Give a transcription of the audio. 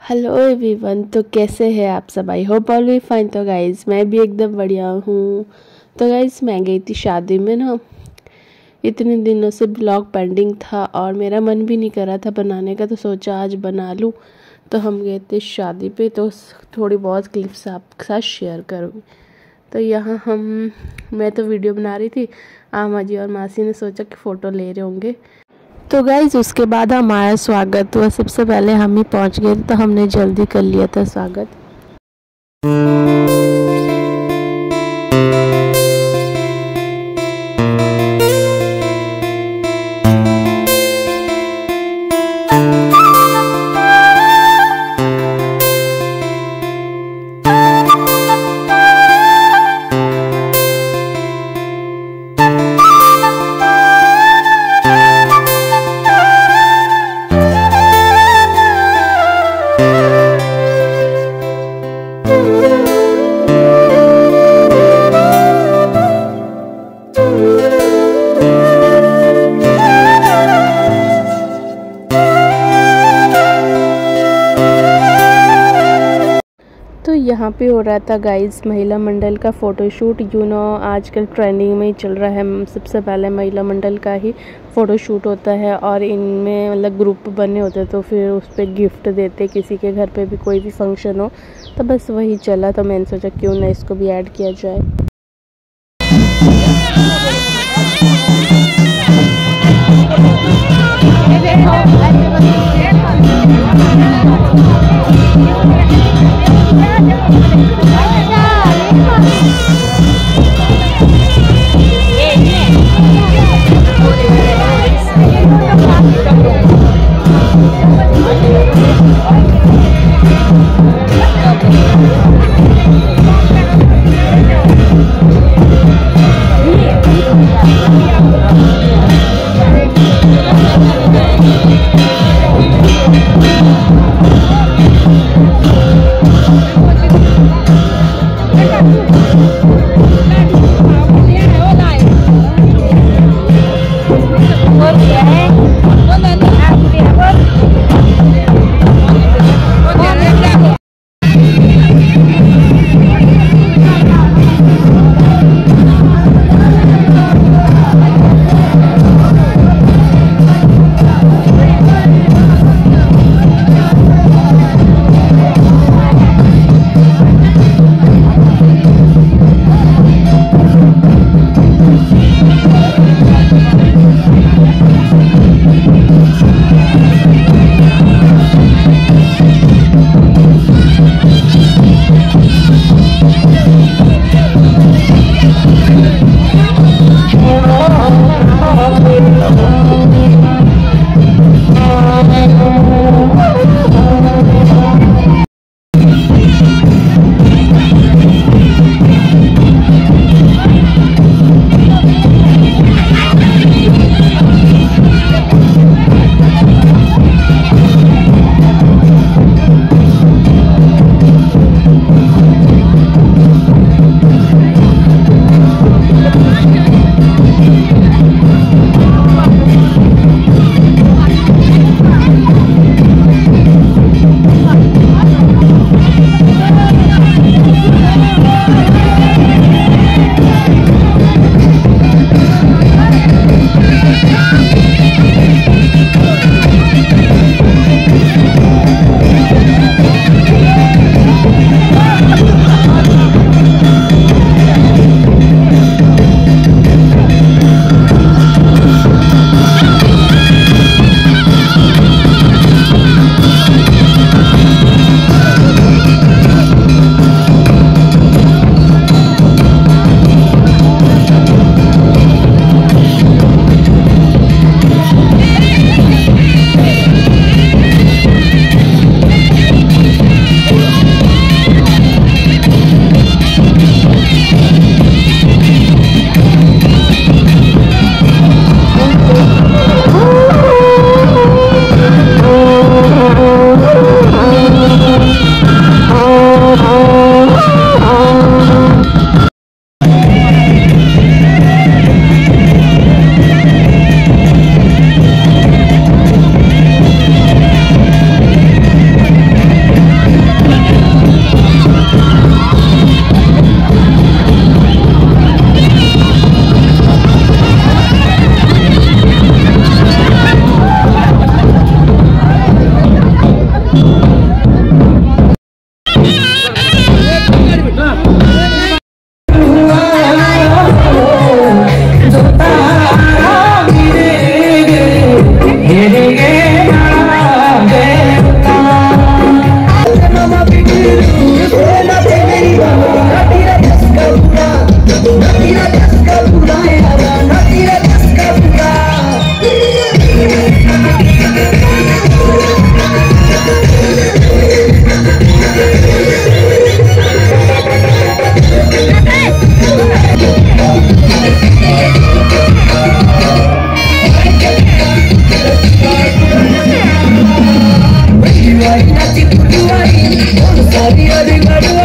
Hello everyone. तो कैसे हैं आप सब? I hope all we fine. तो गाइज़ मैं भी एकदम बढ़िया हूँ। तो गाइज़ मैं गई थी शादी में ना, इतने दिनों से ब्लॉग पेंडिंग था और मेरा मन भी नहीं कर रहा था बनाने का, तो सोचा आज बना लूँ। तो हम गए थे शादी पे, तो थोड़ी बहुत क्लिप्स आपके साथ शेयर करूँगी। तो यहाँ मैं तो वीडियो बना रही थी, आमा जी और मासी ने सोचा कि फ़ोटो ले रहे होंगे। तो गाइज़ उसके बाद हमारा स्वागत हुआ। सबसे पहले हम ही पहुंच गए, तो हमने जल्दी कर लिया था स्वागत। तो यहाँ पे हो रहा था गाइस महिला मंडल का फ़ोटोशूट। आजकल ट्रेंडिंग में ही चल रहा है। सबसे पहले महिला मंडल का ही फ़ोटोशूट होता है और इनमें मतलब ग्रुप बने होते हैं, तो फिर उस पर गिफ्ट देते, किसी के घर पे भी कोई भी फंक्शन हो। तो बस वही चला, तो मैंने सोचा क्यों ना इसको भी ऐड किया जाए। सारी